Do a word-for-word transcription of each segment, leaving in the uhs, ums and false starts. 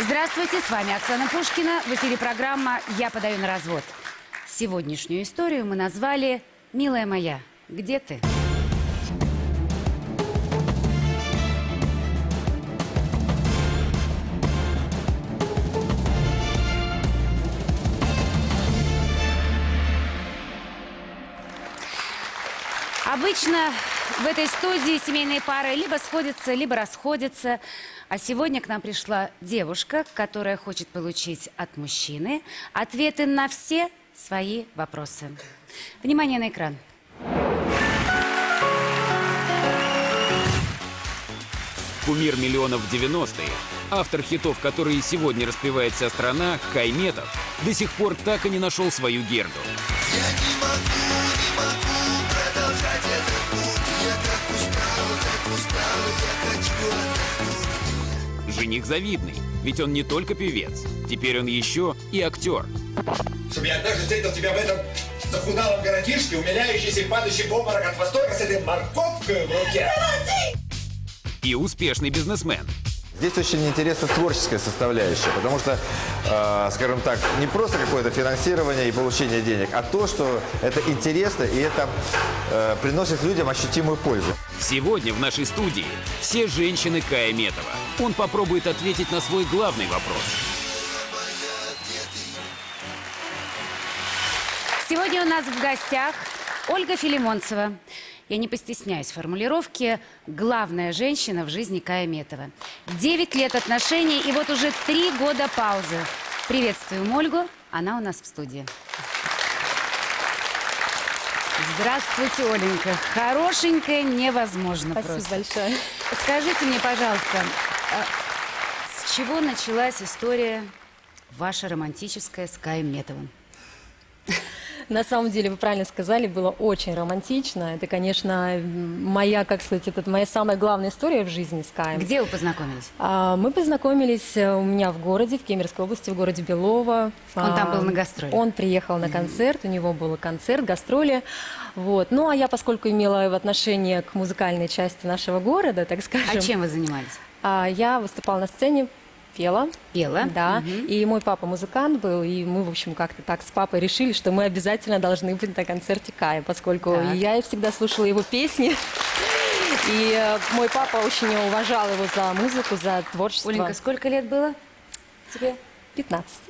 Здравствуйте, с вами Оксана Пушкина. В эфире программа «Я подаю на развод». Сегодняшнюю историю мы назвали «Милая моя, где ты?». Обычно в этой студии семейные пары либо сходятся, либо расходятся. А сегодня к нам пришла девушка, которая хочет получить от мужчины ответы на все свои вопросы. Внимание на экран. Кумир миллионов девяностых, автор хитов, которые сегодня распевает вся страна, Кай Метов, до сих пор так и не нашел свою Герду. Я не могу, не могу продолжать этот путь. Я так устал, так устал, я хочу отдохнуть. Жених завидный, ведь он не только певец, теперь он еще и актер. Чтобы я однажды встретил тебя в этом захудалом городишке, умиляющийся и падающий в обморок от восторга с этой морковкой в руке. И успешный бизнесмен. Здесь очень интересна творческая составляющая, потому что, э, скажем так, не просто какое-то финансирование и получение денег, а то, что это интересно и это э, приносит людям ощутимую пользу. Сегодня в нашей студии все женщины Кая Метова. Он попробует ответить на свой главный вопрос. Сегодня у нас в гостях Ольга Филимонцева. Я не постесняюсь формулировки «главная женщина в жизни Кая Метова». Девять лет отношений и вот уже три года паузы. Приветствуем Ольгу, она у нас в студии. Здравствуйте, Оленька. Хорошенькая невозможно. Спасибо просто. большое. Скажите мне, пожалуйста, с чего началась история ваша романтическая с Каем Метовым? На самом деле, вы правильно сказали, было очень романтично. Это, конечно, моя, как сказать, это моя самая главная история в жизни с Каем. Где вы познакомились? А, мы познакомились у меня в городе, в Кемеровской области, в городе Белово. Он там был на гастроле? Он приехал на концерт, у него был концерт, гастроли. Вот. Ну, а я, поскольку имела отношение к музыкальной части нашего города, так скажем... А чем вы занимались? А, я выступала на сцене. Пела. Пела? Да. Угу. И мой папа музыкант был, и мы, в общем, как-то так с папой решили, что мы обязательно должны быть на концерте Кая, поскольку Так. я всегда слушала его песни. И э, мой папа очень уважал его за музыку, за творчество. Оленька, сколько лет было тебе? пятнадцать.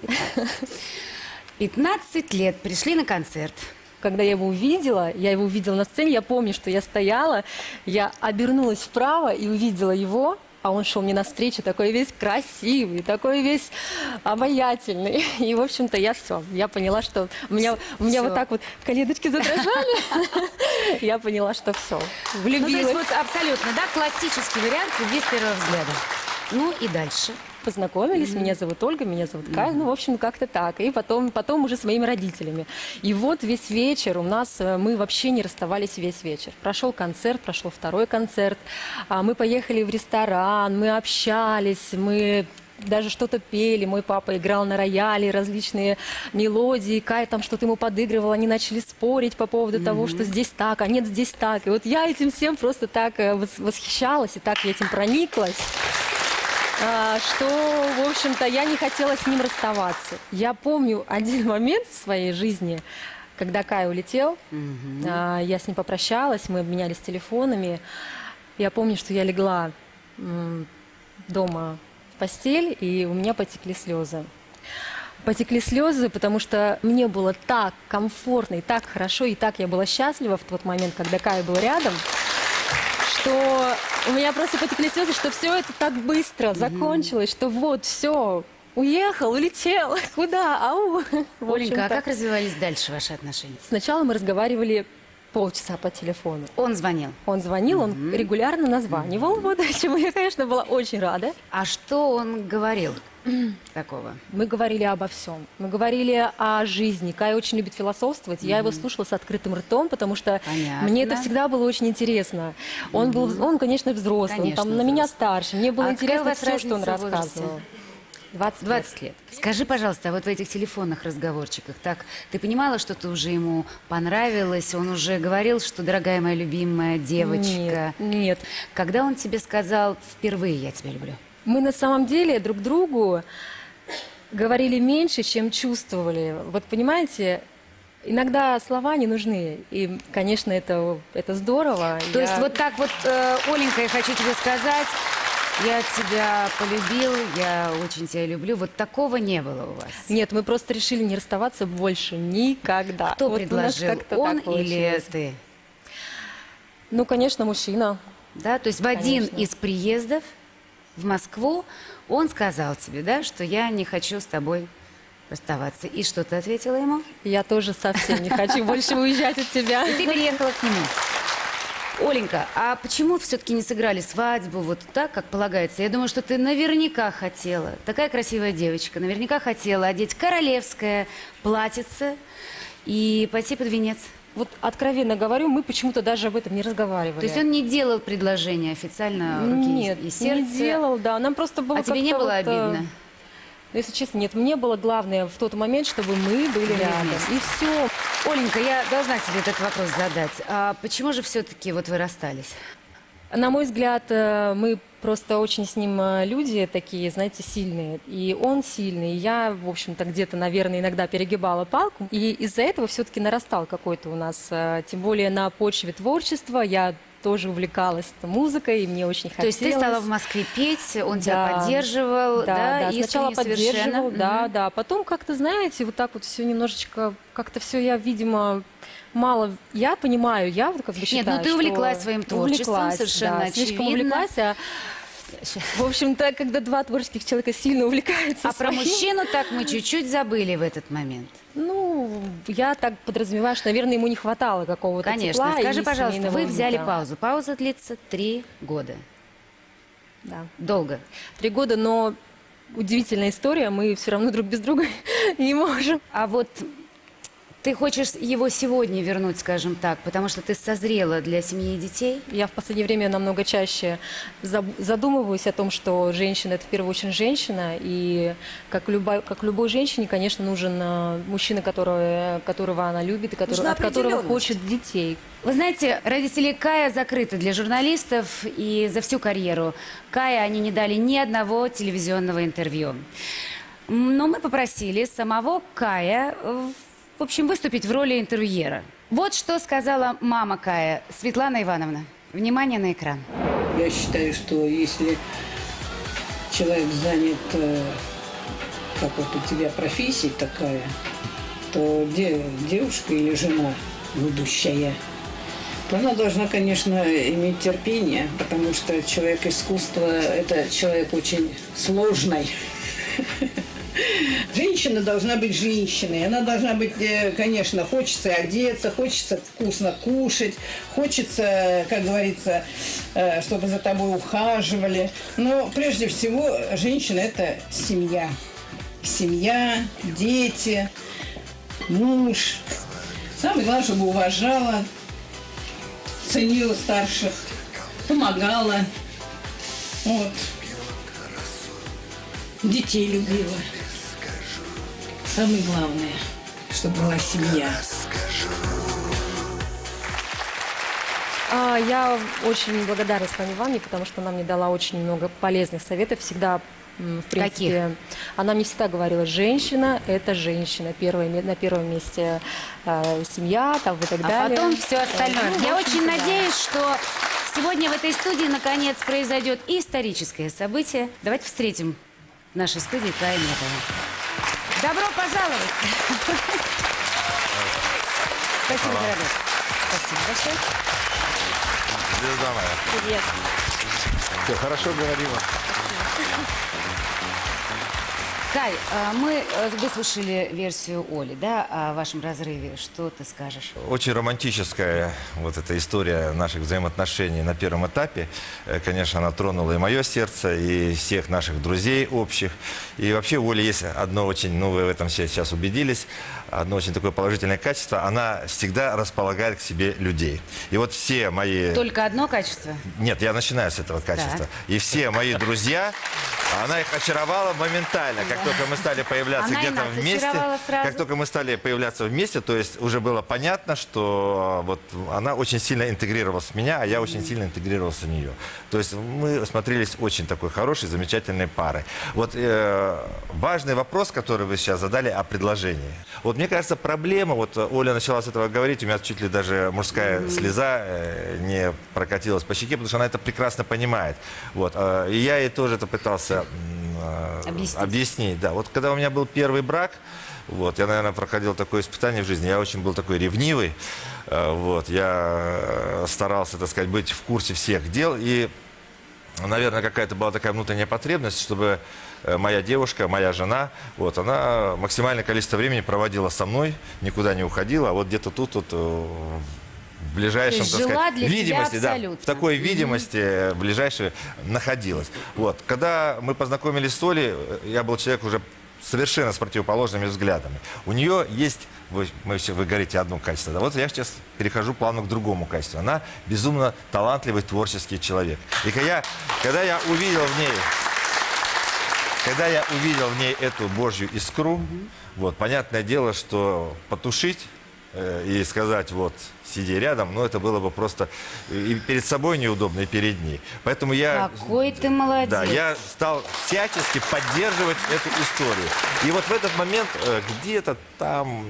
пятнадцать лет. Пришли на концерт. Когда я его увидела, я его увидела на сцене, я помню, что я стояла, я обернулась вправо и увидела его. А он шел мне навстречу, такой весь красивый, такой весь обаятельный. И, в общем-то, я все. Я поняла, что у меня, у меня вот так вот коленочки задрожали. Я поняла, что все. Влюбилась. Ну, то есть вот абсолютно, да, классический вариант любви с первого взгляда. Ну и дальше. Познакомились, mm-hmm. меня зовут Ольга, меня зовут Кай, mm-hmm. ну, в общем, как-то так. И потом, потом уже с моими родителями. И вот весь вечер у нас, мы вообще не расставались весь вечер. Прошел концерт, прошел второй концерт, мы поехали в ресторан, мы общались, мы... даже что-то пели, мой папа играл на рояле, различные мелодии, Кай там что-то ему подыгрывал, они начали спорить по поводу mm-hmm. того, что здесь так, а нет, здесь так. И вот я этим всем просто так восхищалась, и так я этим прониклась, что, в общем-то, я не хотела с ним расставаться. Я помню один момент в своей жизни, когда Кай улетел, mm-hmm. я с ним попрощалась, мы обменялись телефонами. Я помню, что я легла дома в постель, и у меня потекли слезы. Потекли слезы, потому что мне было так комфортно и так хорошо, и так я была счастлива в тот момент, когда Кай был рядом, что у меня просто потекли слезы, что все это так быстро закончилось, mm-hmm. что вот все, уехал, улетел, куда, ау. Оленька, а как развивались дальше ваши отношения? Сначала мы разговаривали полчаса по телефону. Он звонил? Он звонил, mm-hmm. он регулярно названивал, mm-hmm. вот, чему я, конечно, была очень рада. А что он говорил такого? Мы говорили обо всем. Мы говорили о жизни. Кай очень любит философствовать. Mm-hmm. Я его слушала с открытым ртом, потому что Понятно. Мне это всегда было очень интересно. Он mm-hmm. был, он, конечно, взрослый, конечно, он там на меня старше. Мне было а интересно все, что он рассказывал. двадцать, двадцать лет. Скажи, пожалуйста, а вот в этих телефонных разговорчиках, так, ты понимала, что ты уже ему понравилась? Он уже говорил, что, дорогая моя любимая девочка? Нет, нет. Когда он тебе сказал впервые «я тебя люблю»? Мы на самом деле друг другу говорили меньше, чем чувствовали. Вот понимаете, иногда слова не нужны. И, конечно, это, это здорово. То Я- есть вот так вот, э, Оленька, я хочу тебе сказать, я тебя полюбил, я очень тебя люблю. Вот такого не было у вас. Нет, мы просто решили не расставаться больше никогда. Кто Вот у нас предложил, как-то он так или получилось. ты? Ну, конечно, мужчина. Да, то есть в один Конечно. из приездов в Москву он сказал тебе, да, что я не хочу с тобой расставаться. И что ты ответила ему? Я тоже совсем не хочу больше уезжать от тебя. И ты переехала к нему. Оленька, а почему все-таки не сыграли свадьбу вот так, как полагается? Я думаю, что ты наверняка хотела, такая красивая девочка, наверняка хотела одеть королевское платьице и пойти под венец. Вот откровенно говорю, мы почему-то даже об этом не разговаривали. То есть он не делал предложение официально руки Нет, и сердца? не делал, да. Нам просто было А тебе не как-то было вот, э, обидно? Ну, если честно, нет, мне было главное в тот момент, чтобы мы были Были рядом. вместе. И все. Оленька, я должна тебе этот вопрос задать. А почему же все-таки вот вы расстались? На мой взгляд, э, мы просто очень с ним э, люди такие, знаете, сильные. И он сильный. И я, в общем-то, где-то, наверное, иногда перегибала палку. И из-за этого все-таки нарастал какой-то у нас, э, тем более на почве творчества. Я тоже увлекалась музыкой, и мне очень хотелось. То есть ты стала в Москве петь, он тебя Да. поддерживал, да, Да, да, искренне сначала поддерживал, совершенно. да, Мгм. да. Потом как-то, знаете, вот так вот все немножечко, как-то все я, видимо, мало, я понимаю, я вот как бы считаю, ну ты что увлеклась своим творчеством, увлеклась, совершенно да, слишком очевидно. увлеклась, а в общем-то, когда два творческих человека сильно увлекаются А про своим, мужчину так мы чуть-чуть забыли в этот момент. ну, я так подразумеваю, что, наверное, ему не хватало какого-то Конечно. тепла Скажи, и пожалуйста, семейного вы взяли уюта. паузу. Пауза длится три года. Да. Долго. Три года, но удивительная история, мы все равно друг без друга не можем. А вот ты хочешь его сегодня вернуть, скажем так, потому что ты созрела для семьи и детей? Я в последнее время намного чаще заб- задумываюсь о том, что женщина – это в первую очередь женщина, и как, любой, как любой женщине, конечно, нужен э, мужчина, который, которого она любит и который, Нужна от которого определенность. хочет детей. Вы знаете, родители Кая закрыты для журналистов, и за всю карьеру Кая они не дали ни одного телевизионного интервью. М, Но мы попросили самого Кая, э, в общем, выступить в роли интервьюера. Вот что сказала мама Кая, Светлана Ивановна. Внимание на экран. Я считаю, что если человек занят, э, как вот у тебя профессия такая, то де- девушка или жена будущая, то она должна, конечно, иметь терпение, потому что человек искусства – это человек очень сложный. Женщина должна быть женщиной. Она должна быть, э, конечно, хочется одеться, хочется вкусно кушать, хочется, как говорится, э, чтобы за тобой ухаживали. Но прежде всего женщина – это семья. Семья, дети, муж. Самое главное, чтобы уважала, ценила старших, помогала. Вот. Детей любила. Самое главное, чтобы была семья. А, я очень благодарна Светлане Ивановне, потому что она мне дала очень много полезных советов. Всегда, м, в принципе, она мне всегда говорила, женщина – это женщина. Первое, ме- на первом месте э, семья там, и так А далее. потом все остальное. Ну, в Я общем-то, очень да. надеюсь, что сегодня в этой студии наконец произойдет историческое событие. Давайте встретим в нашей студии Кая Метова. Добро пожаловать! Спасибо, дорогой. Спасибо большое. Звезда моя. Привет. Все, хорошо говорила. Кай, а, мы э, выслушали версию Оли, да, о вашем разрыве. Что ты скажешь? Очень романтическая вот эта история наших взаимоотношений на первом этапе. Э, Конечно, она тронула и мое сердце, и всех наших друзей общих. И вообще у Оли есть одно очень, ну вы в этом все сейчас убедились, одно очень такое положительное качество. Она всегда располагает к себе людей. И вот все мои... Только одно качество? Нет, я начинаю с этого качества. Так. И все мои друзья, она их очаровала моментально, как как только мы стали появляться Она и где-то нас вместе, очаровала сразу. как только мы стали появляться вместе, то есть уже было понятно, что вот она очень сильно интегрировалась в меня, а я очень сильно интегрировался в нее. То есть мы смотрелись очень такой хорошей, замечательной парой. Вот э, важный вопрос, который вы сейчас задали о предложении. Вот мне кажется, проблема, вот Оля начала с этого говорить, у меня чуть ли даже мужская слеза э, не прокатилась по щеке, потому что она это прекрасно понимает. Вот, э, и я ей тоже это пытался э, Объяснить. объяснить. Да. Вот когда у меня был первый брак, вот, я, наверное, проходил такое испытание в жизни, я очень был такой ревнивый, э, вот, я старался, так сказать, быть в курсе всех дел, и, наверное, какая-то была такая внутренняя потребность, чтобы моя девушка, моя жена, вот, она максимальное количество времени проводила со мной, никуда не уходила, а вот где-то тут, тут в ближайшем, есть так жила сказать, для тебя видимости, да, абсолютно. в такой видимости ближайшей находилась. Вот, когда мы познакомились с Олей, я был человек уже совершенно с противоположными взглядами. У нее есть, вы, мы, вы говорите одно качество, да, вот я сейчас перехожу плавно к другому качеству. Она безумно талантливый, творческий человек. И когда я, когда я увидел в ней, когда я увидел в ней эту Божью искру, mm-hmm. вот, понятное дело, что потушить э, и сказать, вот, сиди рядом, ну, это было бы просто и перед собой неудобно, и перед ней. Поэтому я... Какой ты молодец. Да, я стал всячески поддерживать эту историю. И вот в этот момент э, где-то там...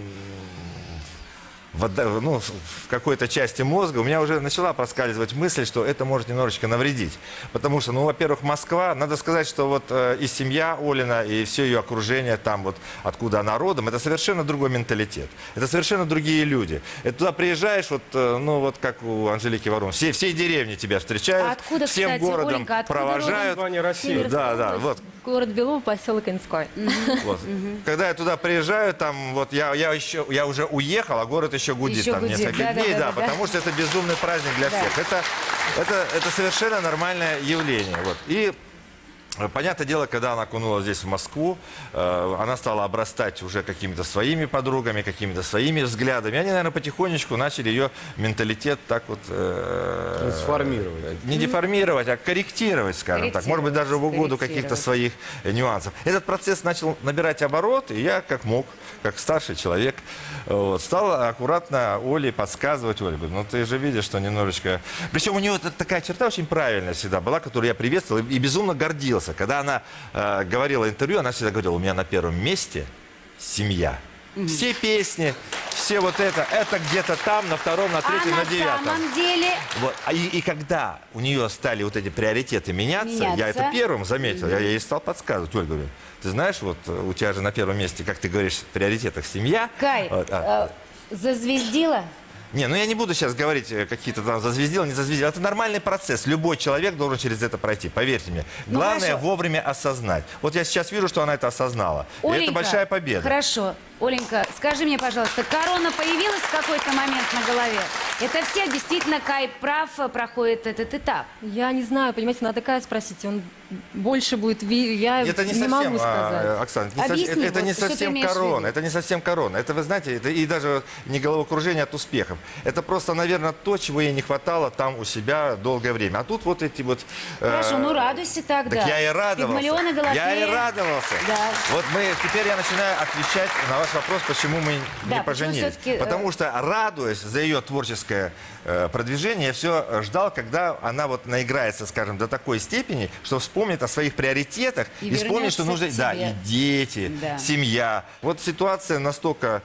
В, ну, в какой-то части мозга у меня уже начала проскальзывать мысль, что это может немножечко навредить. Потому что, ну, во-первых, Москва, надо сказать, что вот э, и семья Олина, и все ее окружение, там вот, откуда она родом, это совершенно другой менталитет. Это совершенно другие люди. И туда приезжаешь, вот, э, ну, вот как у Анжелики Варум, все, всей деревни тебя встречают, А откуда, всем кстати, городом Оленька, откуда провожают. России. Да, да, вот. Город Белово, поселок Инской. Вот. Когда я туда приезжаю, там вот я, я, еще, я уже уехал, а город еще гудит Еще там гудит, несколько да, дней, да, да, да, да. потому что это безумный праздник для Да. всех. Это, это, это совершенно нормальное явление. Вот. И понятное дело, когда она окунулась здесь в Москву, э, она стала обрастать уже какими-то своими подругами, какими-то своими взглядами. И они, наверное, потихонечку начали ее менталитет так вот... Э, Трансформировать. Не деформировать, а корректировать, скажем так. Может быть, даже в угоду каких-то своих нюансов. Этот процесс начал набирать обороты, и я, как мог, как старший человек, вот, стал аккуратно Оле подсказывать. Оле, говорю, ну ты же видишь, что немножечко... Причем у нее такая черта очень правильная всегда была, которую я приветствовал и безумно гордился. Когда она э, говорила интервью, она всегда говорила, у меня на первом месте семья. Mm-hmm. Все песни, все вот это, это где-то там, на втором, на третьем, а на девятом. на самом деле... Вот. А И, и когда у нее стали вот эти приоритеты меняться, Меняться. я это первым заметил, mm-hmm. я ей стал подсказывать. Оль, говорю, ты знаешь, вот у тебя же на первом месте, как ты говоришь, в приоритетах семья. Кай, Вот, а. э, зазвездила? Не, ну я не буду сейчас говорить э, какие-то там зазвездил, не зазвездил. Это нормальный процесс. Любой человек должен через это пройти, поверьте мне. Ну, Главное хорошо. вовремя осознать. Вот я сейчас вижу, что она это осознала. И Оленька, это большая победа. Хорошо. Оленька, скажи мне, пожалуйста, корона появилась в какой-то момент на голове? Это все действительно, Кай прав, проходит этот этап. Я не знаю, понимаете, надо Кая спросить, он больше будет... ви- Я Это не, не совсем, могу сказать. а, Оксана, это не, Объясни, совсем, это, это не вот, что ты совсем имеешь в корона, виду? это не совсем корона. Это, вы знаете, это и даже не головокружение от успехов. Это просто, наверное, то, чего ей не хватало там у себя долгое время. А тут вот эти вот... э, Хорошо, ну радуйся тогда. Так я и радовался. Пигмалионы, Я и Галатея. радовался. Да. Вот мы, теперь я начинаю отвечать на ваш вопрос, почему мы Да, не почему поженились. всё-таки, э, Потому что, радуясь за ее творческое э, продвижение, я все ждал, когда она вот наиграется, скажем, до такой степени, что вспомнит о своих приоритетах И и, вспомнит, что вернёшься нужно... к Да, тебе. и дети, Да. семья. Вот ситуация настолько...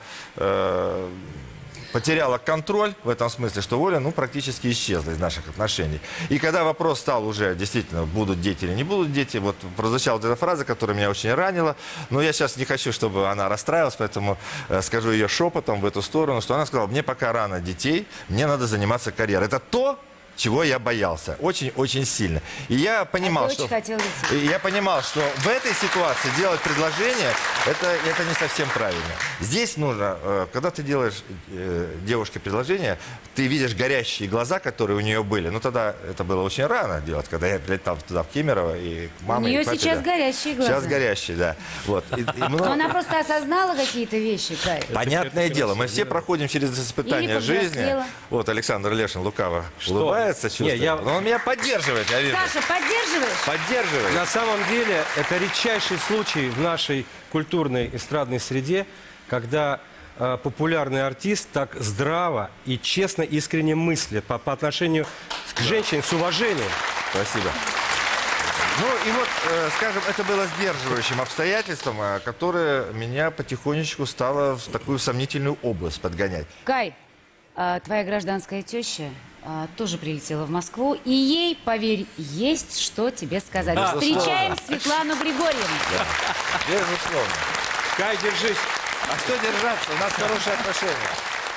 э, потеряла контроль в этом смысле, что Оля, ну, практически исчезла из наших отношений. И когда вопрос стал уже, действительно, будут дети или не будут дети, вот прозвучала вот эта фраза, которая меня очень ранила, но я сейчас не хочу, чтобы она расстраивалась, поэтому э, скажу ее шепотом в эту сторону, что она сказала, мне пока рано детей, мне надо заниматься карьерой. Это то, чего я боялся. Очень-очень сильно. И я понимал, А ты что... очень хотел детей. И я понимал, что в этой ситуации делать предложение, это, это не совсем правильно. Здесь нужно, э, когда ты делаешь э, девушке предложение, ты видишь горящие глаза, которые у нее были. Ну, тогда это было очень рано делать, когда я прилетал туда, в Кемерово, и к маме, У нее и к папе, сейчас да. горящие глаза. Сейчас горящие, да. Вот. И- и много- Но она просто осознала какие-то вещи, Кай. Понятное дело, мы все проходим через испытания Или жизни. повзрослела. Вот Александр Лешин лукаво Что? улыбается. нравится чувство? Не, я- Но он меня поддерживает, я вижу. Саша, поддерживаешь? Поддерживает. На самом деле, это редчайший случай в нашей культурной эстрадной среде, когда э, популярный артист так здраво и честно, искренне мыслит по, по отношению к женщине с уважением. Спасибо. Ну и вот, э, скажем, это было сдерживающим обстоятельством, э, которое меня потихонечку стало в такую сомнительную область подгонять. Кай, а, твоя гражданская теща а, тоже прилетела в Москву, и ей, поверь, есть что тебе сказать. Да, Встречаем безусловно. Светлану Григорьевну. Безусловно. Кай, держись. А что держаться? У нас хорошие отношения.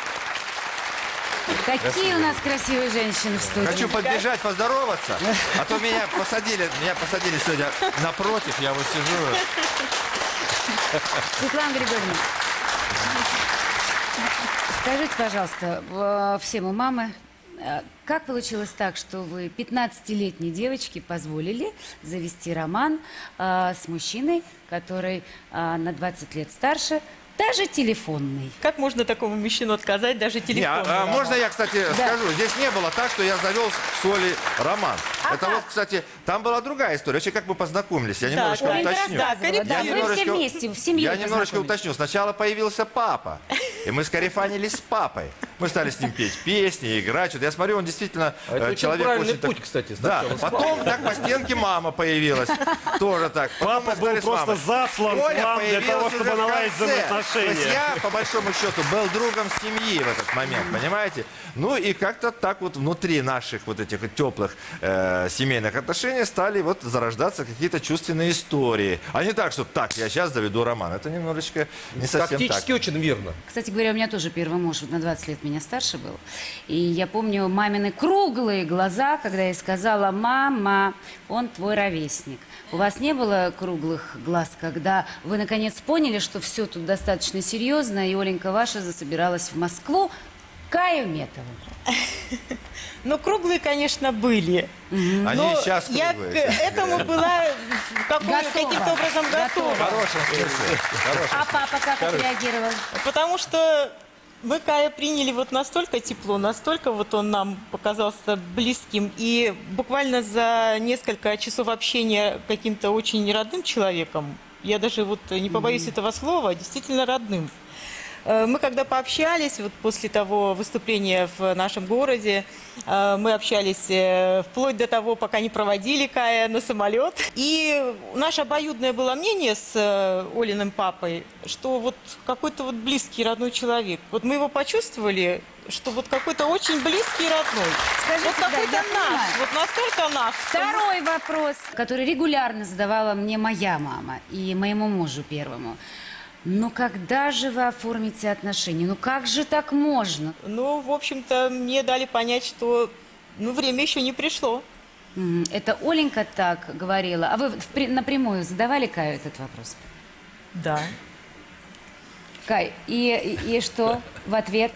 Какие у нас красивые женщины в студии. Хочу подбежать, поздороваться, а то меня посадили, меня посадили сегодня напротив, я вот сижу. Светлана Григорьевна, скажите, пожалуйста, в- все мы мамы, э, как получилось так, что вы пятнадцатилетней девочке позволили завести роман э, с мужчиной, который э, на двадцать лет старше, даже телефонный? Как можно такому мужчину отказать, даже Не, телефон? а, а можно я, кстати, скажу? Здесь не было так, что я завел с Олей роман. А Это как? вот, кстати, там была другая история. Вообще, как мы познакомились, я немножечко Ой, ты уточню. рассказывала, да, Я вы все немножечко- вместе, в семью Я немножечко познакомились. уточню. Сначала появился папа, и мы скарифанились с папой. Мы стали с ним петь песни, играть. Что-то. Я смотрю, он действительно А это э, очень человек правильный очень так- путь, кстати, Да, сначала с потом так по стенке мама появилась. Тоже так. Потом Папа мы стали был с мамой. просто заслан к Оля вам для того, появилась чтобы уже в наладить конце. взаимоотношения. То есть я, по большому счету, был другом семьи в этот момент, понимаете? Ну и как-то так вот внутри наших вот этих вот теплых э, семейных отношений стали вот зарождаться какие-то чувственные истории. А не так, что так, я сейчас заведу роман. Это немножечко не совсем Тактически так. очень верно. Кстати говоря, у меня тоже первый муж вот на двадцать лет меня старше был. И я помню мамины круглые глаза, когда я сказала: мама, он твой ровесник. У вас не было круглых глаз, когда вы наконец поняли, что все тут достаточно серьезно, и Оленька ваша засобиралась в Москву к Каю Метову? Ну, круглые, конечно, были. Они Но и сейчас я к круглые. этому была какой- Готова. каким-то образом готова. В хорошем смысле. В хорошем. А папа как отреагировал? Потому что мы Кая приняли вот настолько тепло, настолько вот он нам показался близким. И буквально за несколько часов общения каким-то очень родным человеком, я даже вот не побоюсь этого слова, действительно родным. Э, Мы когда пообщались, вот после того выступления в нашем городе, э, мы общались э, вплоть до того, пока не проводили Кая на самолет. И наше обоюдное было мнение с э, Олиным папой, что вот какой-то вот близкий родной человек. Вот мы его почувствовали, что вот какой-то очень близкий и родной. Скажите, вот да, какой-то я наш, понимаю. вот настолько наш. что мы- Второй вопрос, который регулярно задавала мне моя мама и моему мужу первому. Ну когда же вы оформите отношения? Ну как же так можно? Ну, в общем-то, мне дали понять, что ну, время еще не пришло. М, Это Оленька так говорила. А вы впри- напрямую задавали Каю этот вопрос? Да. Кай, и, и, и что в ответ?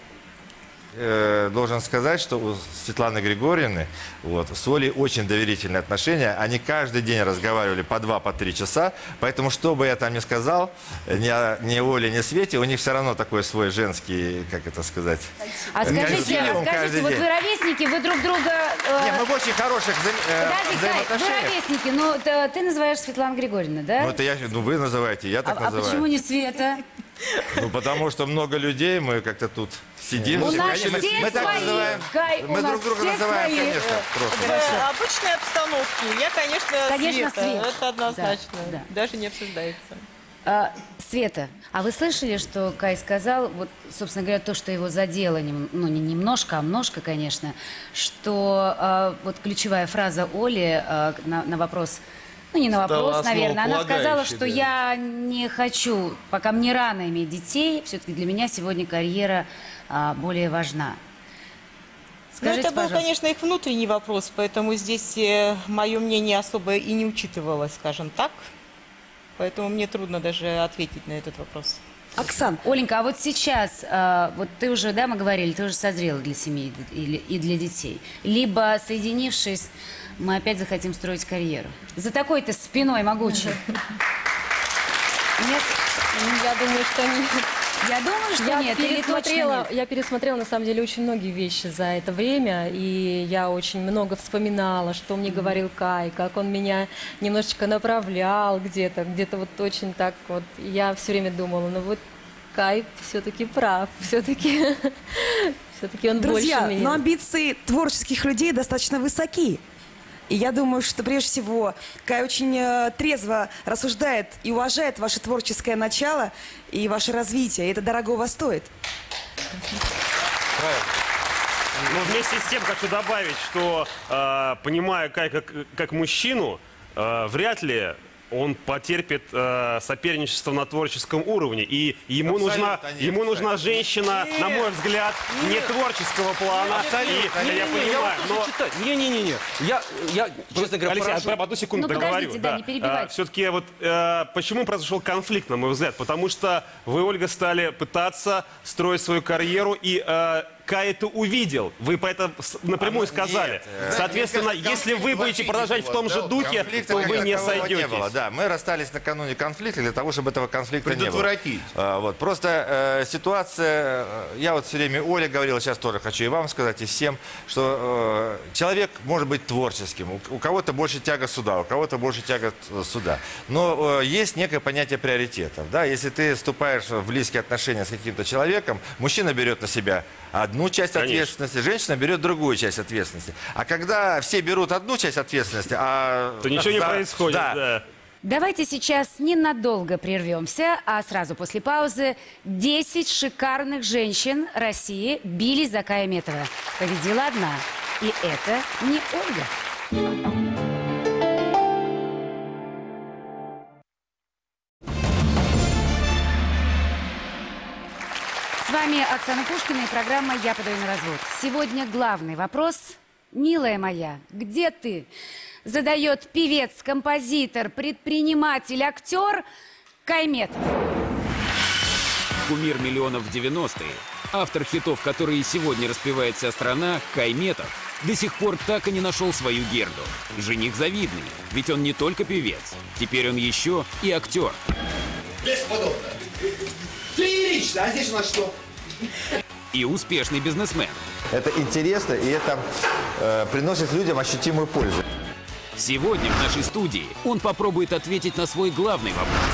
Э, должен сказать, что у Светланы Григорьевны вот, с Олей очень доверительные отношения. Они каждый день разговаривали по два, по три часа. Поэтому, что бы я там ни сказал, ни, о- ни Оле, ни Свете, у них все равно такой свой женский, как это сказать... А скажите, консилиум а скажите, каждый вот день. вы ровесники, вы друг друга... э, Не, мы в очень хороших взаим- э, Подожди, Кай, вы взаимоотношениях. ровесники, ну т- ты называешь Светлану Григорьевну, да? Ну, это я, ну, вы называете, я а, так а называю. почему не Света? Ну, потому что много людей, мы как-то тут сидим. У все, нас конечно, все мы так свои, называем, Кай, у мы нас друг друга все называем, свои. конечно, просто. В обычной обстановке я, конечно, Конечно, Света. Свет. Это однозначно. Да, да. Даже не обсуждается. А, Света, а вы слышали, что Кай сказал, вот, собственно говоря, то, что его задело, нем- ну, не немножко, а множко, конечно, что а, вот ключевая фраза Оли а, на, на вопрос, ну, не на Стала вопрос, наверное, она сказала, основополагающей, что да. я не хочу, пока мне рано иметь детей, все-таки для меня сегодня карьера а, более важна. Ну, Скажите, это был, пожалуйста. конечно, их внутренний вопрос, поэтому здесь мое мнение особо и не учитывалось, скажем так. Поэтому мне трудно даже ответить на этот вопрос. Оксан. Оленька, а вот сейчас, а, вот ты уже, да, мы говорили, ты уже созрела для семьи и и для детей. Либо, соединившись, мы опять захотим строить карьеру. За такой-то спиной могучей. Нет, я думаю, что нет. Я думаю, что Я нет, или точно пересмотрела, нет. я пересмотрела, на самом деле, очень многие вещи за это время, и я очень много вспоминала, что мне говорил Кай, как он меня немножечко направлял где-то, где-то вот очень так вот. Я все время думала, ну вот Кай все-таки прав, все-таки все-таки он Друзья, больше меня. но амбиции творческих людей достаточно высоки. И я думаю, что прежде всего Кай очень э, трезво рассуждает и уважает ваше творческое начало и ваше развитие. И это дорогого стоит. Но вместе с тем хочу добавить, что, э, понимая Кай как, как мужчину, э, вряд ли он потерпит э, соперничество на творческом уровне. И ему нужна, нет, ему нужна женщина, Нет, на мой взгляд, нет. не творческого плана. Абсолютно. И, Не, я не, не, понимаю, я вот но... тоже читаю. Не-не-не, я, я, честно говоря, Алексей, прошу- прям одну секунду Ну, договорю. подождите, да, не перебивайте. Все-таки вот э, почему произошел конфликт, на мой взгляд? Потому что вы, Ольга, стали пытаться строить свою карьеру, и э, Кай это увидел. Вы по этому с- напрямую А, ну, сказали. нет, э, Соответственно, мне кажется, если вы конфликта будете вообще продолжать не в том было. же Да, духе, конфликта то как вы не такового сойдетесь. было. Да, мы расстались накануне конфликта для того, чтобы этого конфликта не было. Предотвратить. А, вот. Просто э, ситуация, э, я вот все время Оле говорил, сейчас тоже хочу и вам сказать, и всем, что э, человек может быть творческим. У, у кого-то больше тяга сюда, у кого-то больше тяга э, сюда. Но э, есть некое понятие приоритетов. Да? Если ты вступаешь в близкие отношения с каким-то человеком, мужчина берет на себя одну часть Конечно. ответственности, женщина берет другую часть ответственности. А когда все берут одну часть ответственности, а... То ничего не за- происходит. Да. Да. Давайте сейчас ненадолго прервемся, а сразу после паузы десять шикарных женщин России бились за Кая Метова. Победила одна. И это не Ольга. С вами Оксана Пушкина и программа «Я подаю на развод». Сегодня главный вопрос. Милая моя, где ты? Задает певец, композитор, предприниматель, актер Кай Метов. Кумир миллионов в девяностые, автор хитов, которые и сегодня распевает вся страна, Кай Метов, до сих пор так и не нашел свою Герду. Жених завидный, ведь он не только певец, теперь он еще и актер. Бесподобно. Феерично. А здесь у нас что? И успешный бизнесмен. Это интересно, и это э, приносит людям ощутимую пользу. Сегодня в нашей студии он попробует ответить на свой главный вопрос.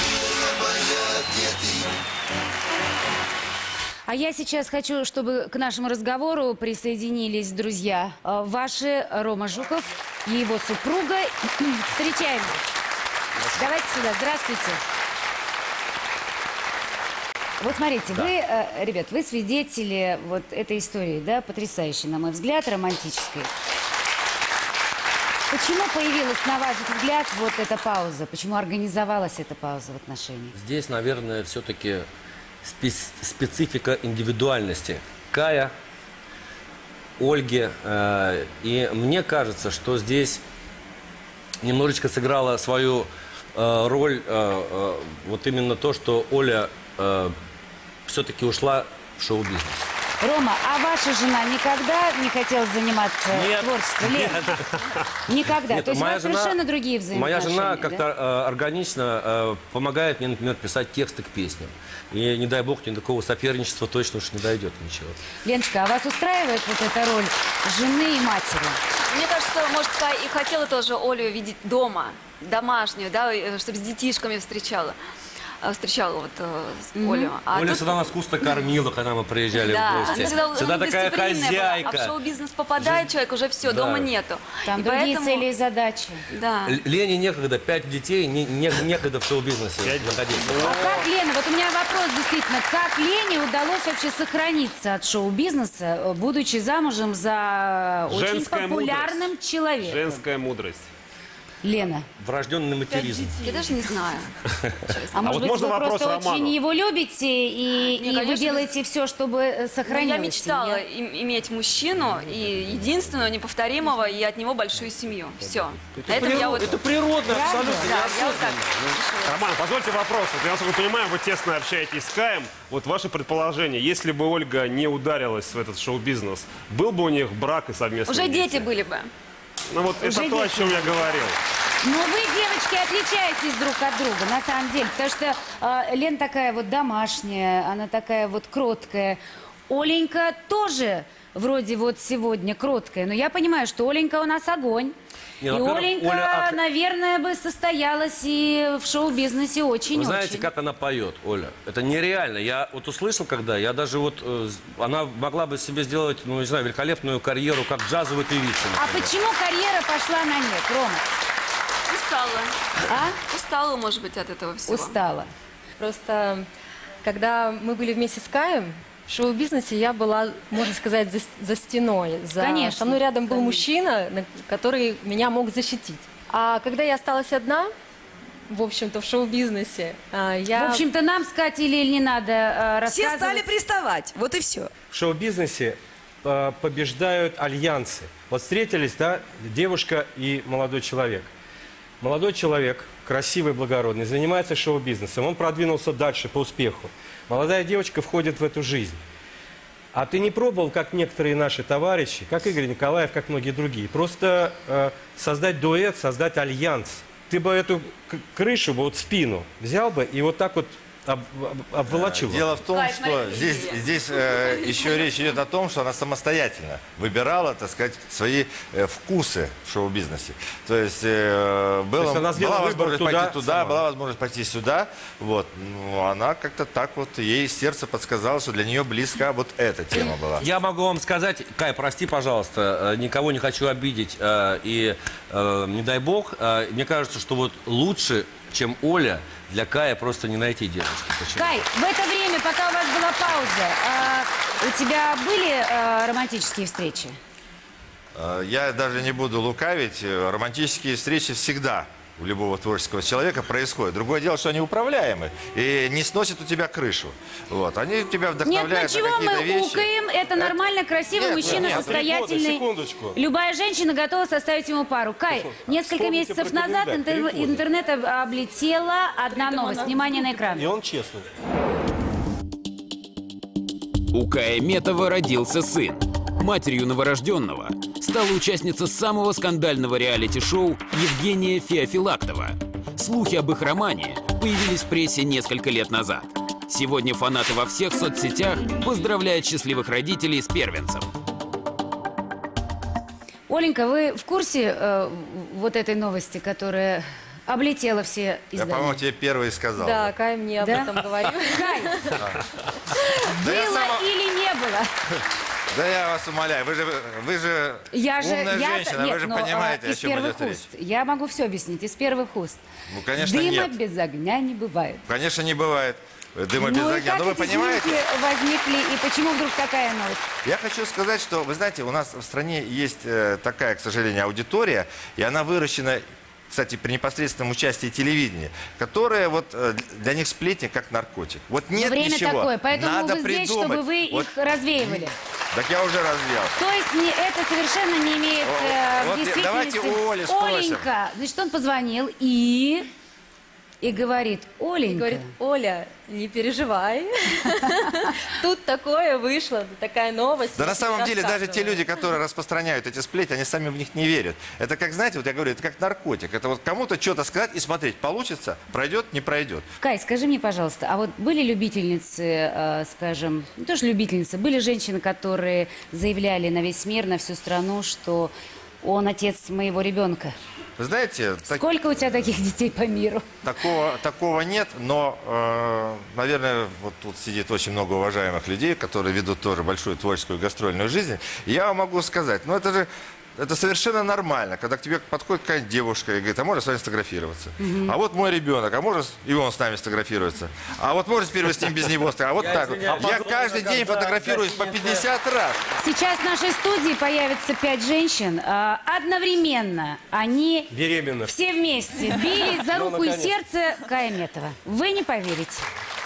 А я сейчас хочу, чтобы к нашему разговору присоединились друзья э, ваши, Рома Жуков и его супруга. Встречаем. Давайте сюда. Здравствуйте. Вот смотрите, вы, э, ребят, вы свидетели вот этой истории, да, потрясающей, на мой взгляд, романтической. Почему появилась, на ваш взгляд, вот эта пауза? Почему организовалась эта пауза в отношениях? Здесь, наверное, все-таки специфика индивидуальности Кая, Ольги. Э, и мне кажется, что здесь немножечко сыграла свою э, роль э, э, вот именно то, что Оля э, все-таки ушла в шоу-бизнес. Рома, а ваша жена никогда не хотела заниматься Нет. творчеством? Лен? Никогда. Нет, То есть у моя вас жена- совершенно другие Моя взаимоотношения. жена да? как-то э, органично э, помогает мне, например, писать тексты к песням. И не дай бог, никакого соперничества точно уж не дойдет ничего. Леночка, а вас устраивает вот эта роль жены и матери? Мне кажется, может, Кай и хотела тоже Олю видеть дома, домашнюю, да, и, чтобы с детишками встречала. э, Встречала вот э, с Олю. А Оля тут- всегда нас вкусно кормила, когда мы приезжали Да, в она гости. всегда, Всегда она такая гостеприимная была. А в хозяйка. шоу-бизнес попадает человек, уже все, Да. дома нету. Там И другие поэтому- цели и задачи. Да. Л- Лене некогда, пять детей, не, не- некогда в шоу-бизнесе находиться. А как, Лена, вот у меня вопрос действительно, как Лене удалось вообще сохраниться от шоу-бизнеса, будучи замужем за очень Женская популярным человеком? Женская мудрость. Лена. Врожденный материзм. Я даже не знаю. А, может вот быть, можно вы вопрос просто Роману? очень его любите, и, Не, и вы конечно, делаете все, чтобы э, Ну, сохранилась я мечтала семья? им- иметь мужчину, и единственного, неповторимого, и от него большую семью. Все. Это я вот... Это природно, Правда? абсолютно. Да, я вот так. Роман, позвольте вопрос. Вот я, насколько понимаю, вы тесно общаетесь с Каем. Вот ваше предположение, если бы Ольга не ударилась в этот шоу-бизнес, был бы у них брак и совместные Уже дети? дети были бы. Ну вот Уже это то, о дети. чем я говорил. Но вы, девочки, отличаетесь друг от друга, на самом деле. Потому что э, Лен такая вот домашняя, она такая вот кроткая. Оленька тоже вроде вот сегодня кроткая. Но я понимаю, что Оленька у нас огонь. Не, и во-первых, Оленька, Оля- наверное, бы состоялась и в шоу-бизнесе очень-очень. Вы знаете, как она поет, Оля? Это нереально. Я вот услышал, когда, я даже вот, э, она могла бы себе сделать, ну, не знаю, великолепную карьеру, как джазовая певица. А например. почему карьера пошла на нет, Рома? Устала. А? Устала, может быть, от этого всего. Устала. Просто, когда мы были вместе с Каем, в шоу-бизнесе я была, можно сказать, за, за стеной. За... Конечно. Со мной рядом был Конечно. мужчина, на- который меня мог защитить. А когда я осталась одна, в общем-то, в шоу-бизнесе, а, я... В общем-то, нам с Катей или не надо э, Все рассказывать. стали приставать, вот и все. В шоу-бизнесе э, побеждают альянсы. Вот встретились, да, девушка и молодой человек. Молодой человек, красивый, благородный, занимается шоу-бизнесом. Он продвинулся дальше по успеху. Молодая девочка входит в эту жизнь. А ты не пробовал, как некоторые наши товарищи, как Игорь Николаев, как многие другие, просто э, создать дуэт, создать альянс. Ты бы эту к- крышу, бы вот спину взял бы и вот так вот об, об- обволочил. Дело в том, Кай, что смотри, здесь, идея. здесь э, еще речь идет о том, что она самостоятельно выбирала, так сказать, свои э, вкусы в шоу-бизнесе. То есть, э, было, есть она сделала была выбор возможность туда пойти туда, сама. была возможность пойти сюда. Вот. Ну, она как-то так вот, ей сердце подсказало, что для нее близка вот эта тема была. Я могу вам сказать, Кай, прости, пожалуйста, э, никого не хочу обидеть, э, и э, не дай бог, э, мне кажется, что вот лучше, чем Оля, для Кая просто не найти девушки. Почему? Кай, в это время, пока у вас была пауза, э, у тебя были э, романтические встречи? Э, Я даже не буду лукавить, э, романтические встречи всегда у любого творческого человека происходят. Другое дело, что они управляемы и не сносят у тебя крышу. Вот. Они тебя Нет, ну вдохновляют на чего какие-то мы вещи. укаем? Это нормально, красивый Нет, мужчина, нет, состоятельный. секундочку. Любая женщина готова составить ему пару. Кай, несколько Вспомните месяцев про назад календарь, интер- переходы. интернет об- облетела одна новость. Внимание на экран. И он честный. У Кая Метова родился сын. Матерью новорожденного стала участница самого скандального реалити-шоу Евгения Феофилактова. Слухи об их романе появились в прессе несколько лет назад. Сегодня фанаты во всех соцсетях поздравляют счастливых родителей с первенцем. Оленька, вы в курсе э, вот этой новости, которая облетела все Я, издания? по-моему, тебе первый сказал. Да, Кай мне об Да? этом говорил. Кай, Да я было сама- или не было? Да я вас умоляю, вы же, вы же Я же, умная я, женщина, нет, вы же но, понимаете, а, о из чем первых идет речь. уст. Я могу все объяснить, из первых уст. Ну, конечно, Дыма нет. без огня не бывает. Конечно, не бывает дыма без Ну и огня. как Но вы эти понимаете, снимки возникли, и почему вдруг такая новость? я хочу сказать, что, вы знаете, у нас в стране есть э, такая, к сожалению, аудитория, и она выращена, кстати, при непосредственном участии телевидения, которая вот э, для них сплетни как наркотик. Вот нет Но время ничего. такое, поэтому Надо вы здесь, придумать. чтобы вы Вот- их развеивали. Так я уже развел. То есть не, это совершенно не имеет э, Вот в я- действительности... давайте у Оли спросим. Оленька, значит, он позвонил и... И говорит, Оленька... И говорит, Оля, не переживай. Тут такое вышло, такая новость. Да я на тебе самом деле даже те рассказываю. люди, которые распространяют эти сплетни, они сами в них не верят. Это как, знаете, вот я говорю, это как наркотик. Это вот кому-то что-то сказать и смотреть, получится, пройдет, не пройдет. Кай, скажи мне, пожалуйста, а вот были любительницы, э, скажем, не тоже любительницы, были женщины, которые заявляли на весь мир, на всю страну, что он отец моего ребенка? Вы знаете, так- Сколько у тебя таких детей по миру? такого, такого нет, но, э, наверное, вот тут сидит очень много уважаемых людей, которые ведут тоже большую творческую гастрольную жизнь. И я вам могу сказать, ну это же это совершенно нормально, когда к тебе подходит какая-нибудь девушка и говорит, а можно с вами сфотографироваться? Мгм. А вот мой ребенок, а может и он с нами сфотографируется? А вот может теперь вы с ним без него? А вот Я так вот. извиняюсь. Я каждый день Да, фотографируюсь по пятьдесят раз. Сейчас в нашей студии появится пять женщин. а, Одновременно они Беременна. все вместе бились за Ну, руку и наконец. сердце Кая Метова. Вы не поверите.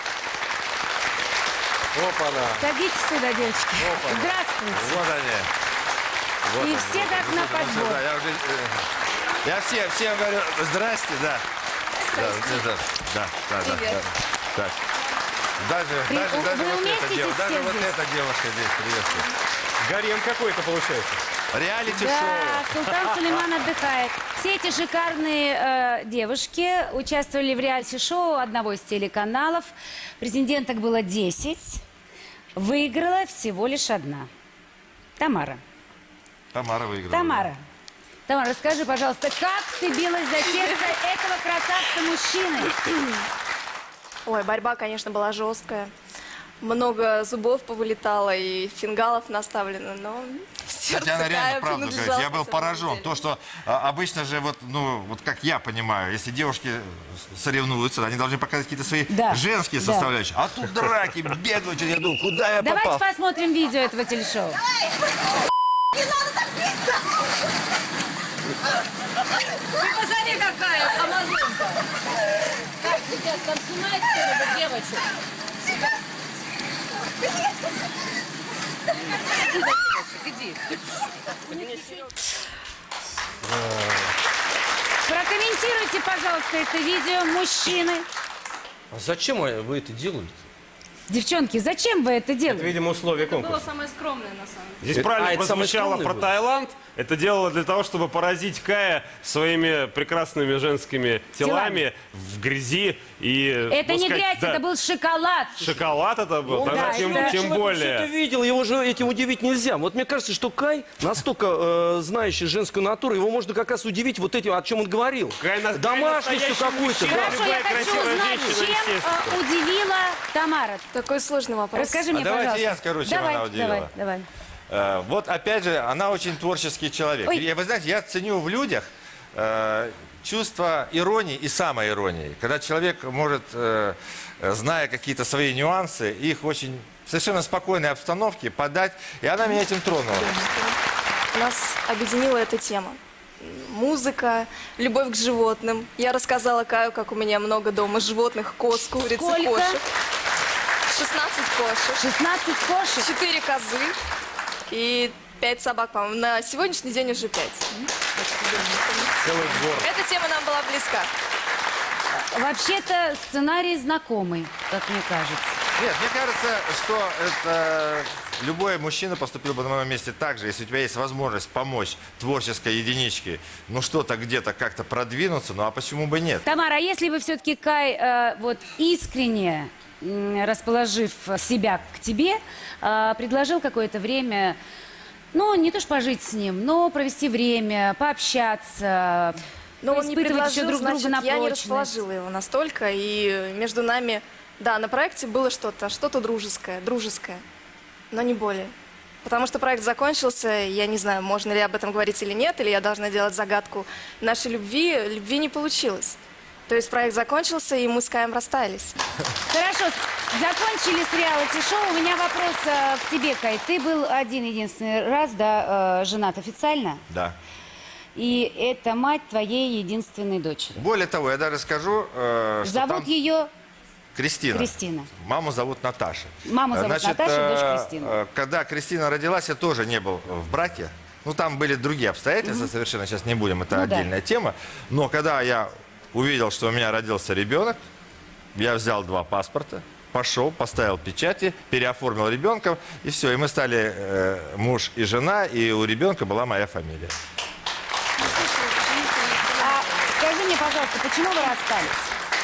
Опа-на. Садитесь сюда, девочки. Здравствуйте. Вот они. Вот И они, все вот как они. на Вот это подбор. сюда. Я, уже, э, я всем, всем говорю, здрасте, да. Да, да, да, да, да, Привет. да. Так. Даже, При- даже, вы даже вот эта уместитесь девушка, даже все вот здесь? эта девушка здесь приветствует. Гарем какой-то получается. Реалити-шоу. Да, Султан Сулейман отдыхает. Все эти шикарные э, девушки участвовали в реалити-шоу одного из телеканалов. Претенденток было десять. Выиграла всего лишь одна. Тамара. Тамара выиграла. Тамара. Тамара, расскажи, пожалуйста, как ты билась за сердце этого красавца-мужчины? Ой, борьба, конечно, была жесткая. Много зубов повылетало и фингалов наставлено, но сердце Татьяна реально Кая правду принадлежало говорит. Я был на самом поражен. деле. То, что а, обычно же, вот, ну, вот как я понимаю, если девушки соревнуются, они должны показать какие-то свои Да, женские да. составляющие. А тут драки, бегают, я думаю, куда я Давайте попал? посмотрим видео этого телешоу. Не надо так биться! Ты посмотри, какая амазонка. Как сейчас там снимает кто-нибудь девочек? Иди. Прокомментируйте, пожалуйста, это видео, мужчины. А зачем вы это делаете? Девчонки, зачем вы это делаете? Видимо, условия Это было конкурса. самое скромное, на самом деле. Здесь Это- правильно а, это самый прозвучало скромный про был? Таиланд. Это делала для того, чтобы поразить Кая своими прекрасными женскими телами, в грязи. И, Это ну, не сказать, грязь, да, это был шоколад. шоколад это был. Ну, Тогда да, тем, это- тем Человек более. всё это видел, его же этим удивить нельзя. Вот мне кажется, что Кай, настолько э, знающий женскую натуру, его можно как раз удивить вот этим, о чем он говорил. Кай на- Кай Домашностью настоящий какой-то. мужчина. да. Хорошо, я Любая хочу красивая узнать, женщина, чем естественно. э, удивила Тамара. Такой сложный вопрос. Расскажи А мне, давайте пожалуйста. я скажу, чем давай, она удивила. Давай, давай. Э, Вот опять же, она очень творческий человек. Ой. И, вы знаете, я ценю в людях э, чувство иронии и самоиронии. Когда человек может, э, зная какие-то свои нюансы, их очень в совершенно спокойной обстановке подать. И она меня этим тронула. Нас объединила эта тема. Музыка, любовь к животным. Я рассказала Каю, как у меня много дома животных, коз, куриц, Сколько? кошек. шестнадцать кошек. шестнадцать кошек. четыре козы и пять собак, по-моему. На сегодняшний день уже пять. Целый двор. Эта тема нам была близка. Вообще-то сценарий знакомый, как мне кажется. Нет, мне кажется, что это любой мужчина поступил бы на моем месте так же, если у тебя есть возможность помочь творческой единичке, ну что-то где-то как-то продвинуться, ну а почему бы нет? Тамара, а если бы все-таки Кай э, вот искренне, м, расположив себя к тебе, э, предложил какое-то время, ну, не то что пожить с ним, но провести время, пообщаться, Но он не испытывать еще предложил, друг друга значит, на я не прочность. расположила его настолько. И между нами, да, на проекте было что-то, что-то дружеское, дружеское, но не более. Потому что проект закончился, я не знаю, можно ли об этом говорить или нет, или я должна делать загадку нашей любви. Любви не получилось. То есть проект закончился, и мы с Каем расстались. Хорошо, закончили с реалити-шоу. У меня вопрос э, к тебе, Кай. Ты был один-единственный раз, да, э, женат официально? Да. И это мать твоей единственной дочери. Более того, я даже скажу, э, что Зовут там ее Кристина. Кристина. Маму зовут Наташа. Маму зовут Значит, Наташа, дочь э, Кристина. э, Когда Кристина родилась, я тоже не был в браке. Ну, там были другие обстоятельства, совершенно сейчас не будем, это Ну да. отдельная тема. Но когда я увидел, что у меня родился ребенок, я взял два паспорта, пошел, поставил печати, переоформил ребенка, и все. И мы стали э, муж и жена, и у ребенка была моя фамилия. А скажи мне, пожалуйста, почему вы расстались?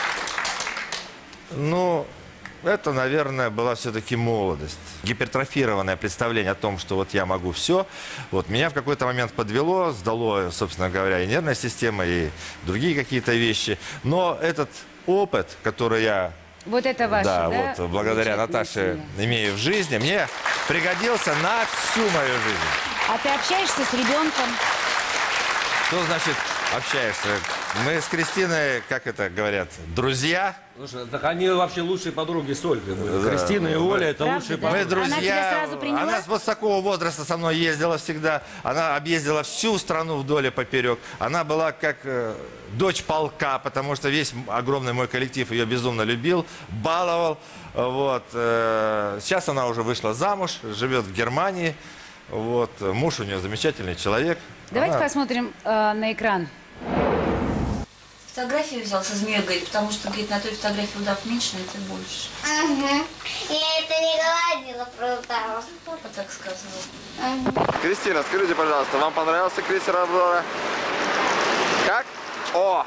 Ну, это, наверное, была все-таки молодость. Гипертрофированное представление о том, что вот я могу все. Вот меня в какой-то момент подвело, сдало, собственно говоря, и нервная система, и другие какие-то вещи. Но этот опыт, который я, Вот это ваше, да? да, вот благодаря замечательная Наташе семья. имею в жизни, мне пригодился на всю мою жизнь. А ты общаешься с ребенком? Что значит общаешься? Мы с Кристиной, как это говорят, друзья. Слушай, так они вообще лучшие подруги с Ольгой были. Да. Кристина и Оля это Правда, лучшие да? Мы подруги. друзья. Она тебя сразу приняла? Она вот с такого возраста со мной ездила всегда. Она объездила всю страну вдоль и поперек. Она была как э, дочь полка, потому что весь огромный мой коллектив ее безумно любил, баловал. Вот. э, Сейчас она уже вышла замуж, живет в Германии. Вот. Муж у нее замечательный человек. Давайте Она- посмотрим э, на экран. фотографию взял со змеей, говорит, потому что, говорит, на той фотографии удав меньше, на этой больше. Угу. Я это не говорила про удава. Папа так сказал. Угу. Кристина, скажите, пожалуйста, вам понравился крейсер «Аврора»? Как? О!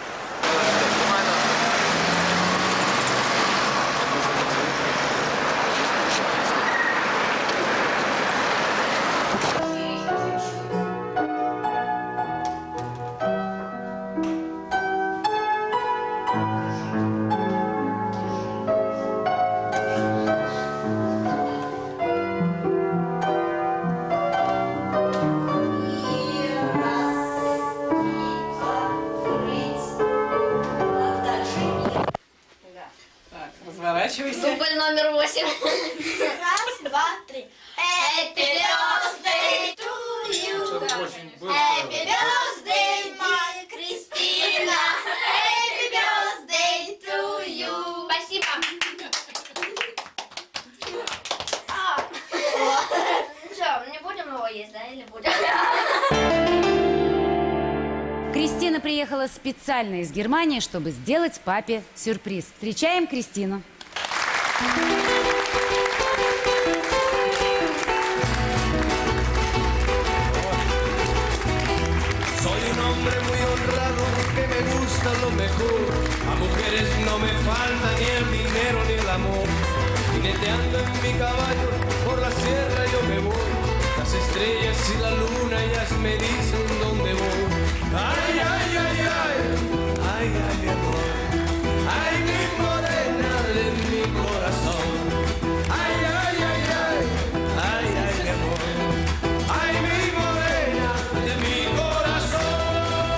Разворачивайся. Дубль номер восемь. Раз, два, три. Happy birthday to you. Happy birthday, my Кристина. Happy birthday to you. Спасибо. А, что, не будем его есть, да, или будем? Кристина приехала специально из Германии, чтобы сделать папе сюрприз. Встречаем Кристину. Soy un hombre muy honrado que me gusta lo mejor. A mujeres no me falta ni el dinero ni el amor. Jineteando en mi caballo por la sierra yo me voy. Las estrellas y la luna ellas me dicen dónde voy. Ay, ay, ay, ay, ay, ay, mi amor. Ay, mi morena de mi corazón. Ay, ay, ay, ay, ay, ay, mi amor. Ay, mi morena de mi corazón.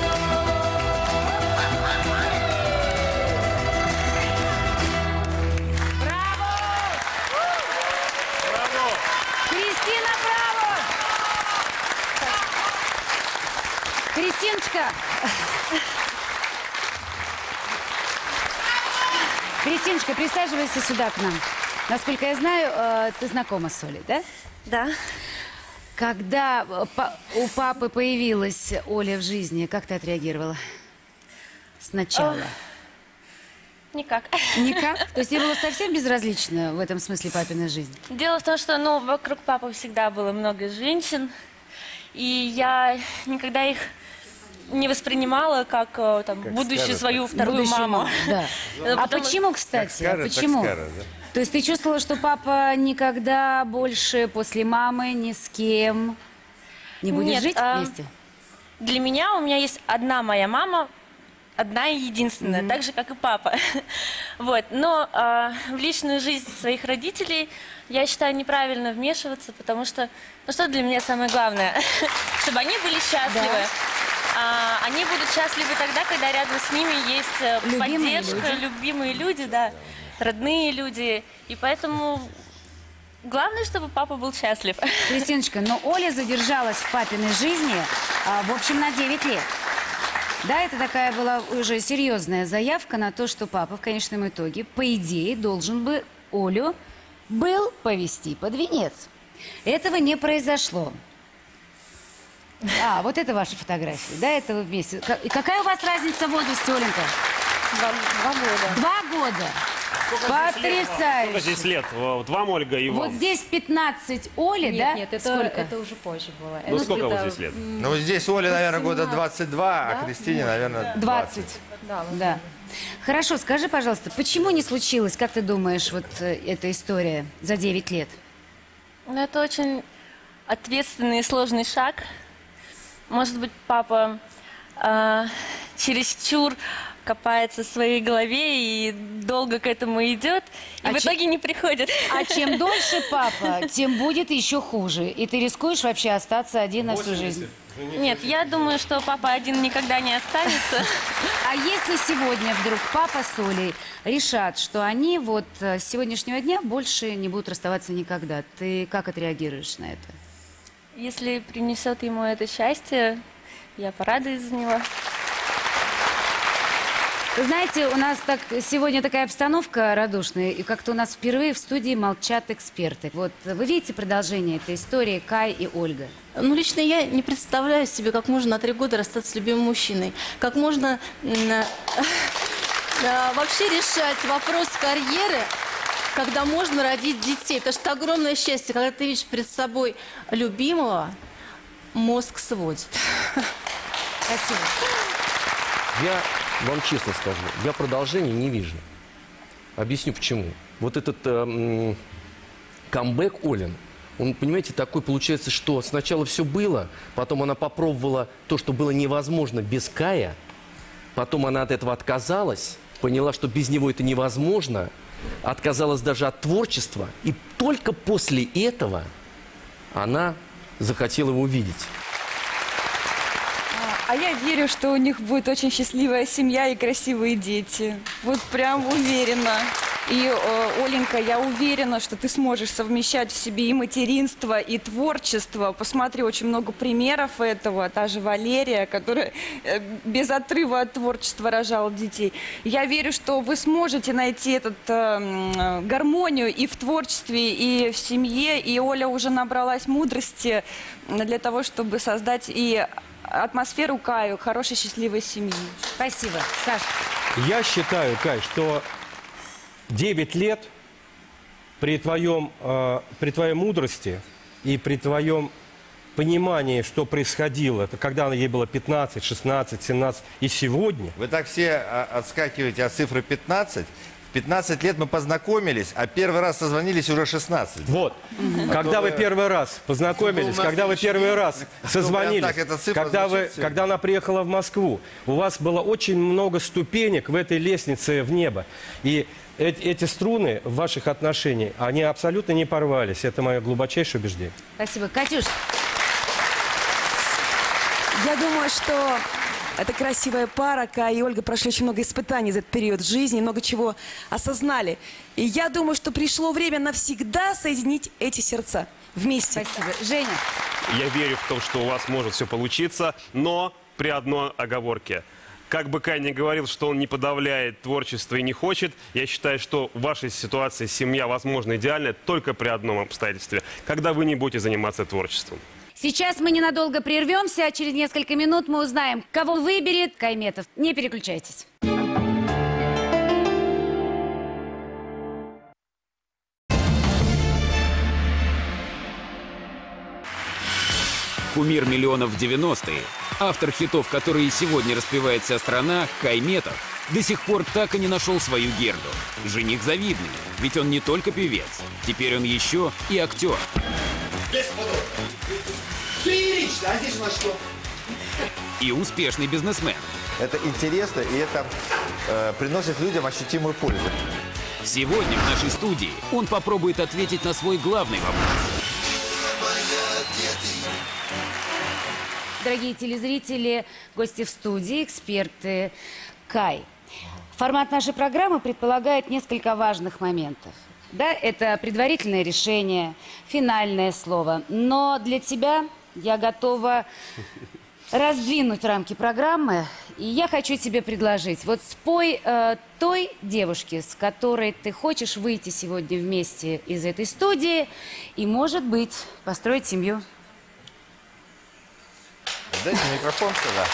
Браво! Браво! Кристина, браво! Кристиночка! Кристиночка, присаживайся сюда к нам. Насколько я знаю, э, ты знакома с Олей, да? Да. Когда э, па- у папы появилась Оля в жизни, как ты отреагировала? Сначала. Никак. Никак? То есть тебе было совсем безразлично в этом смысле папиной жизни? Дело в том, что ну, вокруг папы всегда было много женщин, и я никогда их не воспринимала как, э, там, Как будущую скажет, свою так. вторую Будущую маму. маму, да. Э, А потому- почему, кстати? Как скажет, так почему? скажет, да? То есть ты чувствовала, что папа никогда больше после мамы ни с кем не будет Нет, жить а, вместе? Для меня у меня есть одна моя мама, одна и единственная, Мгм. так же, как и папа. Вот. Но а, в личную жизнь своих родителей я считаю неправильно вмешиваться, потому что, ну что для меня самое главное? Чтобы они были счастливы. А, они будут счастливы тогда, когда рядом с ними есть э, Любимые поддержка, люди. любимые люди, да, родные люди. И поэтому главное, чтобы папа был счастлив. Кристиночка, но Оля задержалась в папиной жизни, а, в общем, на девять лет. Да, это такая была уже серьезная заявка на то, что папа в конечном итоге, по идее, должен бы Олю был повести под венец. Этого не произошло. А, вот это ваши фотографии, да, это вы вместе. Ка- И какая у вас разница в возрасте, Оленька? Два, два года. Два года. Сколько здесь лет? Потрясающе. Сколько здесь лет? Вот вам, Ольга, и Вот вам. здесь пятнадцать Оли, Нет, да? нет, это, Сколько? это уже позже было. Ну, Это сколько вот где-то, здесь лет? м, Ну, здесь Оле, наверное, года восемнадцать. двадцать два, а Да? Кристине, наверное, двадцать. двадцать. Да, Да. Хорошо, скажи, пожалуйста, почему не случилось, как ты думаешь, вот э, эта история за девять лет? Ну, это очень ответственный и сложный шаг. Может быть, папа э, чересчур копается в своей голове и долго к этому идет, и А в че- итоге не приходит. А чем дольше папа, тем будет еще хуже. И ты рискуешь вообще остаться один на всю жизнь. Нет, я думаю, что папа один никогда не останется. А если сегодня вдруг папа с Олей решат, что они вот э, с сегодняшнего дня больше не будут расставаться никогда, ты как отреагируешь на это? Если принесет ему это счастье, я порадуюсь за него. Вы знаете, у нас так сегодня такая обстановка радушная, и как-то у нас впервые в студии молчат эксперты. Вот вы видите продолжение этой истории Кай и Ольга? Ну, лично я не представляю себе, как можно на три года расстаться с любимым мужчиной. Как можно э, э, вообще решать вопрос карьеры, когда можно родить детей. Потому что это огромное счастье, когда ты видишь перед собой любимого, мозг сводит. Спасибо. Я вам честно скажу, я продолжения не вижу. Объясню почему. Вот этот э, камбэк Олин, он, понимаете, такой получается, что сначала все было, потом она попробовала то, что было невозможно без Кая, потом она от этого отказалась, поняла, что без него это невозможно, отказалась даже от творчества, и только после этого она захотела его увидеть. А я верю, что у них будет очень счастливая семья и красивые дети. Вот прям уверена. И, э, Оленька, я уверена, что ты сможешь совмещать в себе и материнство, и творчество. Посмотри, очень много примеров этого. Та же Валерия, которая э, без отрыва от творчества рожала детей. Я верю, что вы сможете найти эту э, гармонию и в творчестве, и в семье. И Оля уже набралась мудрости для того, чтобы создать и атмосферу Каю, хорошей, счастливой семьи. Спасибо. Саша. Я считаю, Кай, что девять лет при, твоем, э, при твоей мудрости и при твоем понимании, что происходило, это когда ей было пятнадцать, шестнадцать, семнадцать, и сегодня... Вы так все отскакиваете от цифры пятнадцать. В пятнадцать лет мы познакомились, а первый раз созвонились уже шестнадцать. Вот. Угу. Когда а вы вы... первый раз познакомились, когда вы первый раз созвонились, так, когда, вы, когда она приехала в Москву, у вас было очень много ступенек в этой лестнице в небо. И эти, эти струны в ваших отношениях, они абсолютно не порвались. Это мое глубочайшее убеждение. Спасибо. Катюш. Я думаю, что эта красивая пара, Кай и Ольга, прошли очень много испытаний за этот период жизни, много чего осознали. И я думаю, что пришло время навсегда соединить эти сердца вместе. Спасибо. Женя. Я верю в то, что у вас может все получиться, но при одной оговорке. Как бы Кай ни говорил, что он не подавляет творчество и не хочет, я считаю, что в вашей ситуации семья, возможно, идеальная только при одном обстоятельстве, когда вы не будете заниматься творчеством. Сейчас мы ненадолго прервемся, а через несколько минут мы узнаем, кого выберет Кайметов. Не переключайтесь. Кумир миллионов в девяностые, автор хитов, которые сегодня распевает вся страна, Кайметов, до сих пор так и не нашел свою Герду. Жених завидный, ведь он не только певец, теперь он еще и актер. Феерично, а здесь у нас что? И успешный бизнесмен. Это интересно, и это э, приносит людям ощутимую пользу. Сегодня в нашей студии он попробует ответить на свой главный вопрос. Дорогие телезрители, гости в студии, эксперты, Кай. Формат нашей программы предполагает несколько важных моментов. Да, это предварительное решение, финальное слово. Но для тебя я готова раздвинуть рамки программы. И я хочу тебе предложить. Вот спой э, той девушке, с которой ты хочешь выйти сегодня вместе из этой студии. И, может быть, построить семью. Дайте микрофон сюда.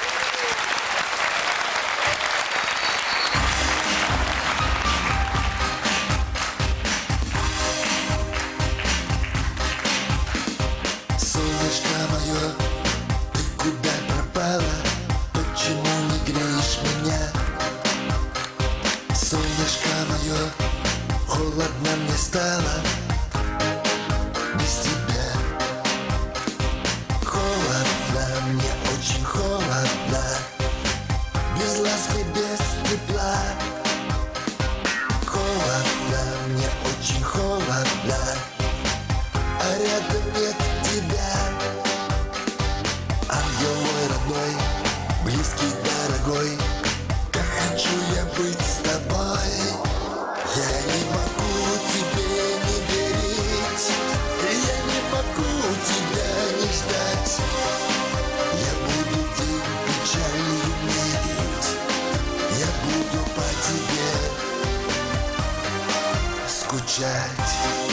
Солнышко мое, ты куда пропала? Почему не греешь меня? Солнышко мое, холодно мне стало без тебя. Холодно, мне очень холодно, без ласки, без тепла. Холодно, мне очень холодно, а рядом нет тебя. Ангел мой родной, близкий, дорогой, как хочу я быть с тобой. Я не могу тебе не верить, я не могу тебя не ждать. Я буду день печали мерить, я буду скучать.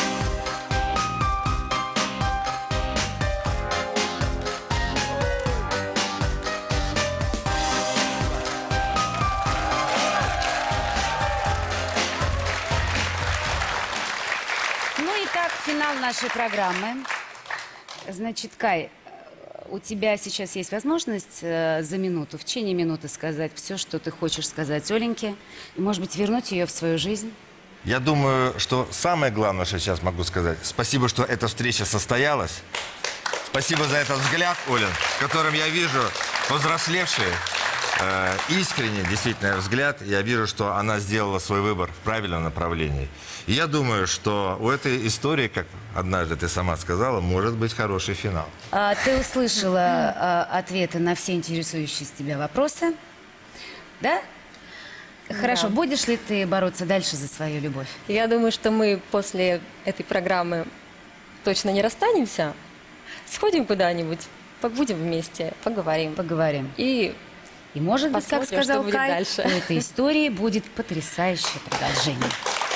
Ну и так, финал нашей программы. Значит, Кай, у тебя сейчас есть возможность э, за минуту, в течение минуты сказать все, что ты хочешь сказать Оленьке, и, может быть, вернуть ее в свою жизнь. Я думаю, что самое главное, что сейчас могу сказать, спасибо, что эта встреча состоялась. Спасибо за этот взгляд, Олен, в котором я вижу повзрослевший, э, искренний, действительно, взгляд. Я вижу, что она сделала свой выбор в правильном направлении. И я думаю, что у этой истории, как однажды ты сама сказала, может быть хороший финал. А, ты услышала а, ответы на все интересующие тебя вопросы, да? Хорошо. Да. Будешь ли ты бороться дальше за свою любовь? Я думаю, что мы после этой программы точно не расстанемся. Сходим куда-нибудь, побудем вместе, поговорим. Поговорим. И, И может быть, как посмотрим, сказал что будет Кай, дальше. у этой истории будет потрясающее продолжение.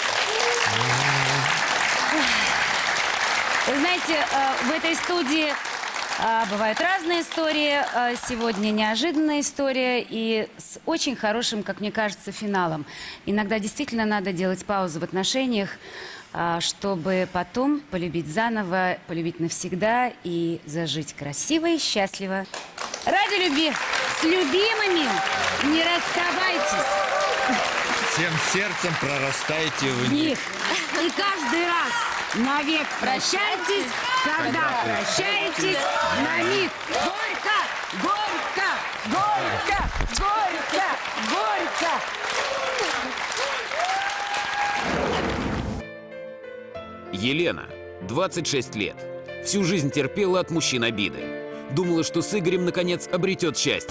Вы знаете, э, в этой студии э, бывают разные истории. Э, Сегодня неожиданная история и с очень хорошим, как мне кажется, финалом. Иногда действительно надо делать паузу в отношениях, э, чтобы потом полюбить заново, полюбить навсегда и зажить красиво и счастливо. Ради любви с любимыми не расставайтесь. Всем сердцем прорастайте в них. И каждый раз навек прощайтесь, когда прощаетесь на миг. Горько, горько, горько, горько, горько. Елена, двадцать шесть лет. Всю жизнь терпела от мужчин обиды. Думала, что с Игорем наконец обретет счастье.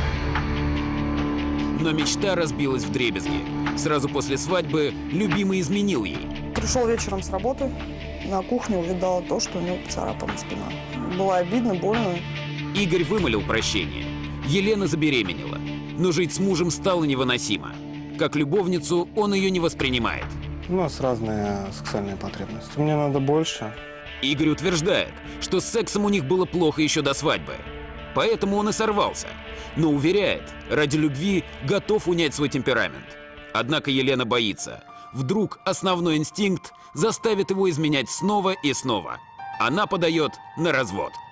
Но мечта разбилась вдребезги. Сразу после свадьбы любимый изменил ей. Пришел вечером с работы, на кухне увидала то, что у него поцарапана спина. Было обидно, больно. Игорь вымолил прощение. Елена забеременела. Но жить с мужем стало невыносимо. Как любовницу он ее не воспринимает. У нас разные сексуальные потребности. Мне надо больше. Игорь утверждает, что с сексом у них было плохо еще до свадьбы. Поэтому он и сорвался. Но уверяет, ради любви готов унять свой темперамент. Однако Елена боится. Вдруг основной инстинкт заставит его изменять снова и снова. Она подает на развод.